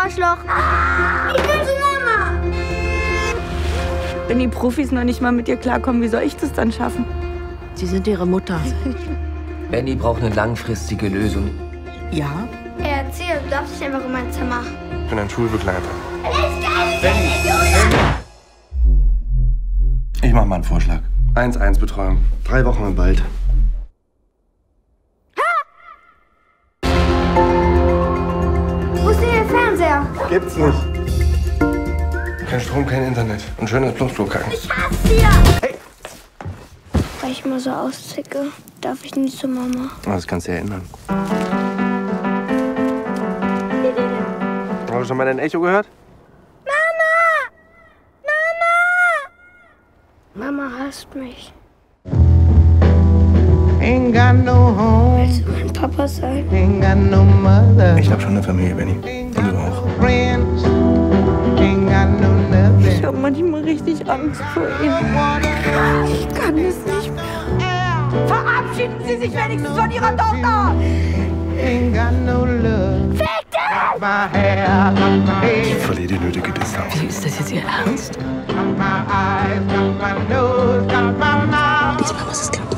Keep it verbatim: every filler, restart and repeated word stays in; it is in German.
Arschloch. Ich will zu Mama. Wenn die Profis noch nicht mal mit dir klarkommen, wie soll ich das dann schaffen? Sie sind ihre Mutter. Benny braucht eine langfristige Lösung. Ja? Er erzählt, du darfst nicht einfach in mein Zimmer. Ich bin ein Schulbegleiter. Benny! Ich mach mal einen Vorschlag. eins eins Betreuung. Drei Wochen im Wald. Wo ist denn der Fernseher? Gibt's nicht. Kein Strom, kein Internet. Und schönes Plumpsklo-Kacken. Ich hasse dir! Hey! Weil ich mal so auszicke, darf ich nie zu Mama. Das kannst du ja ändern. Hast du schon mal dein Echo gehört? Mama hasst mich. Ain't got no home, Willst du mein Papa sein? ain't got no mother, Ich hab schon eine Familie, Benny. Und du auch. friends, ain't got no nothing. Ich habe manchmal richtig Angst vor ihm. Ich kann es nicht mehr. Verabschieden Sie sich wenigstens von Ihrer Tochter! Ain't got no love. Got my hair, got my Ich head, verliere die nötige Distanz. Wie ist das jetzt Ihr Ernst? got my eyes, got my nose, got my mouth. Diesmal muss es klappen.